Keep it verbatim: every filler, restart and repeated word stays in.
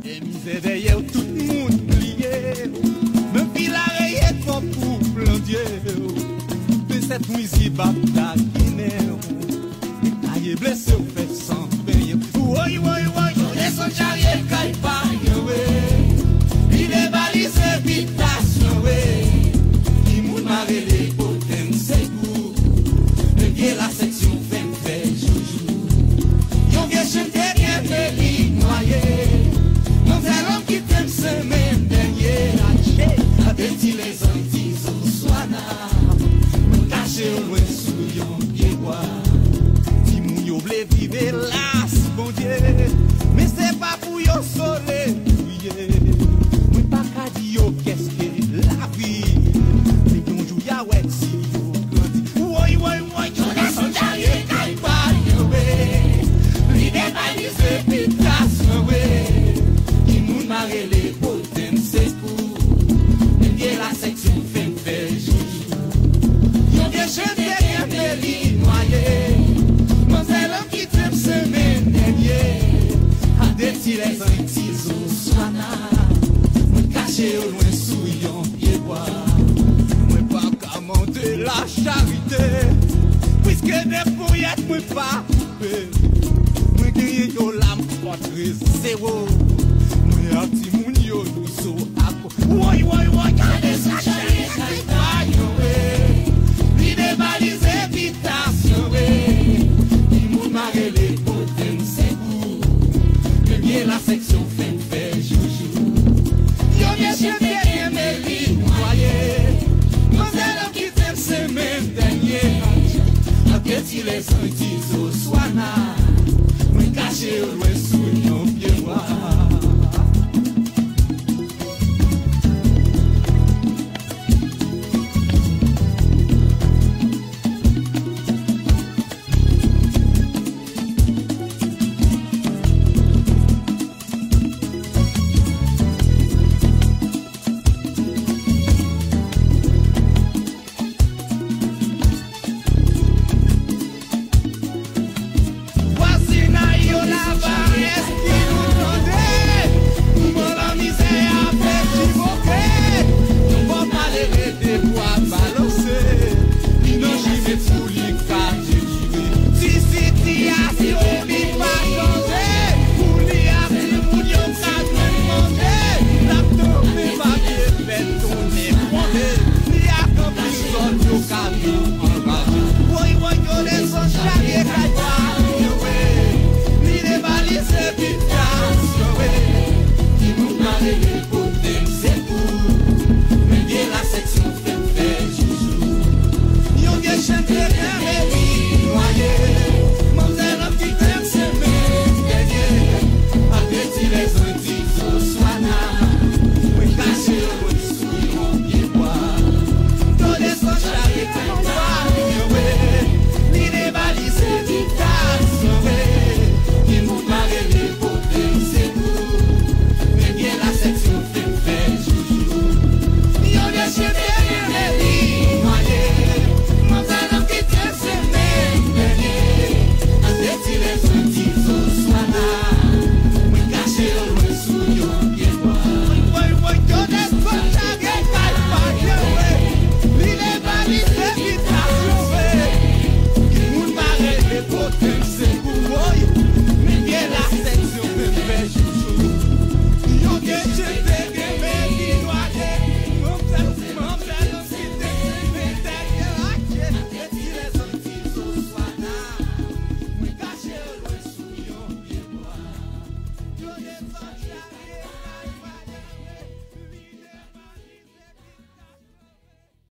E mize de eu tout moun pliye, men filare e trop pou plantye. Pe set mwizi bapta kine, e kaye blese ou fe san penye. Woy, woy, woy, jone son charye kay pa we. Li de balize bitasyon we. Ki moun mare le poten se kou. Le vie la seksyon fen fe joujou. Yon vie chente bien fe li noye. Non c'est l'homme qui t'aime semaine dernière. A petit les Antilles au Soana. Me cacher au loin sous yon pied bois. Si moun yo ble vive là, si bon Dieu. Mais c'est pas pour yo soleil bouiller. Moi pas ka di yo qu'est-ce que la vie. Mais yon jou ya ouais si yo grandi. Woy, woy, woy, jone son charrier kay pa yo we. Li de balize pitasyon we. Mare les poten se pou. E bien la seksyon fen fe joujou. Yon bien chente bien fe li noye. Man c'est l'homme qui t'aime semaine dernière. A deti les Antilles au Soana. Mwen kache au loin sou yon pied bois. Mwen pa ka monte la charité. Puisque de pourriet mwen pa coupe. Mwen genye yo lam potre zéro. Ati moun yo nou so ako. Woy, woy, woy, kade sa chanye kay pa yo we. Li de balize bitasyon we. Ki moun mare le poten se kou. Le bien la seksyon fen fe joujou. Yo bien chente bien me li noye. Non c'est l'homme qui t'aime semaine dernière. A petit les Antilles au Soana. Mwen kache ou loin